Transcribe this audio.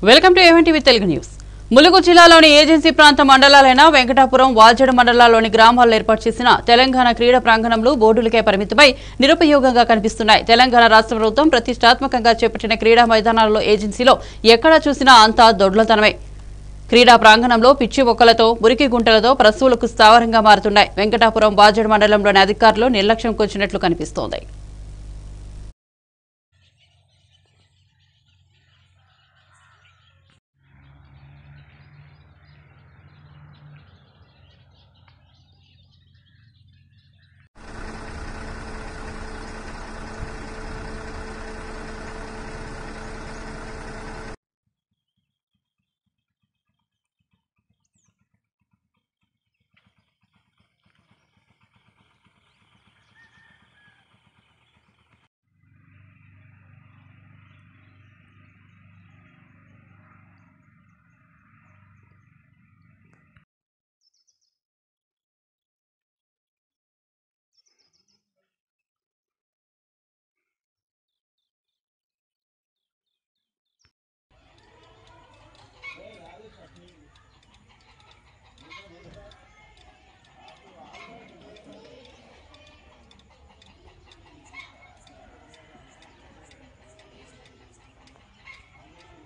Welcome to A1tv Telugu news. Mulugu జిల్లాలోని agency ప్రాంత మండలాలైన వెంకటాపురం, వాల్జేడు మండలాల్లోని గ్రామాల్లో ఏర్పాటు చేసిన తెలంగాణ క్రీడా ప్రాంగణంలో బోర్డులకే పరిమితమై నిరుపయోగంగా కనిపిస్తున్నాయి. తెలంగాణ రాష్ట్ర ప్రభుత్వం ప్రతిష్టాత్మకంగా చేపట్టిన క్రీడా మైదానాలలో ఏజెన్సీలో ఎక్కడ చూసినా అంతా దొడ్లతనమే. క్రీడా ప్రాంగణంలో పిచ్చి మొక్కలతో, మురికి గుంటలతో పశువులకు స్థావరంగా మారుతున్నాయి. వెంకటాపురం, వాల్జేడు మండలంలోని అధికారులు నిర్లక్ష్యం కొంచినట్లు కనిపిస్తోంది.